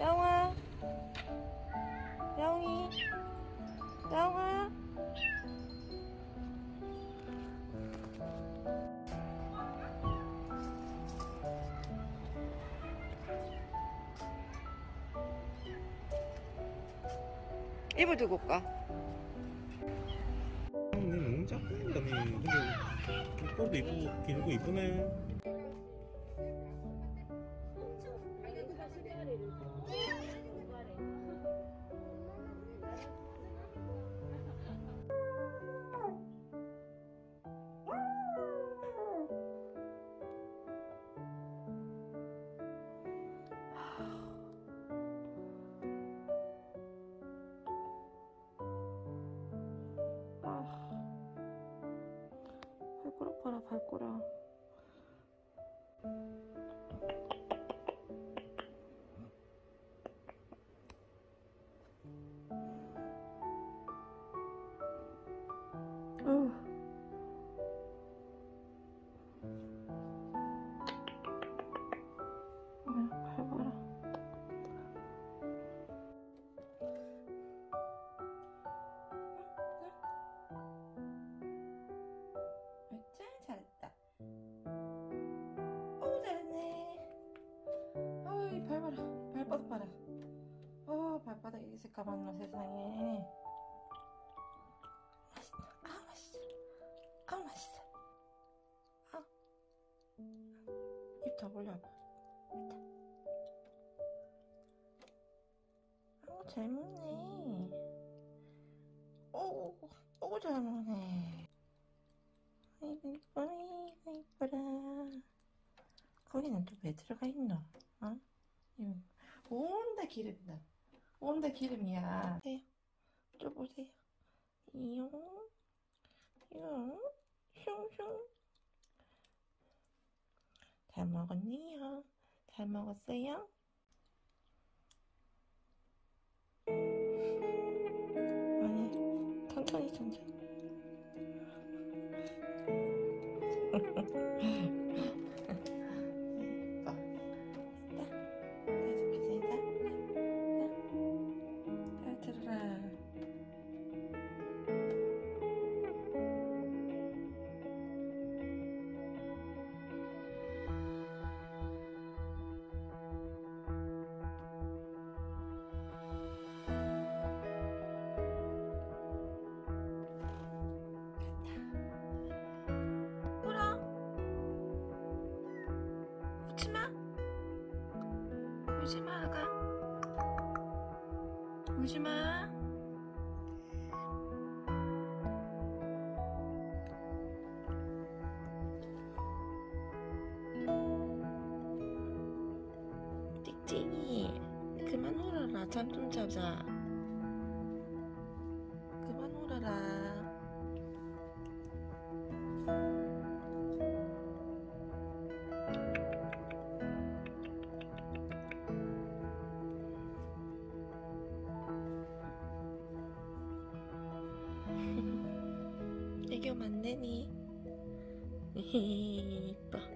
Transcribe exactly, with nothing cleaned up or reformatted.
영아, 영이, 영아. 입을 두고 올까? 내 너무 작다, 니. 근데 꽃도 이쁘고 길고 이쁘네. 발꼬락 봐라, 발꼬락. 어휴. 발 봐라. 짠, 잘했다. 어우, 잘했네. 어이, 발 봐라. 발바닥 봐라. 어, 발바닥 이렇게 새까맣나, 세상에. 맛있다. 아, 맛있어. 아, 맛있어. 아. 입 더 벌려봐. 됐다. 아우, 잘 먹네. 오, 오, 잘 먹네. 아이고, 이뻐라, 아이고, 이뻐라. 거기는 또 왜 들어가 있노? 어? 온다 기름이다. 온다 기름이야. 보세요. 또 보세요. 이용, 이용, 슝슝. 잘 먹었니요? 잘 먹었어요? 아니, 천천히, 천천히. 울지마, 아가. 울지마. 띡띡이 그만 울어라. 잠 좀 자자. 그만 울어라. 애교 만내니? 이뻐.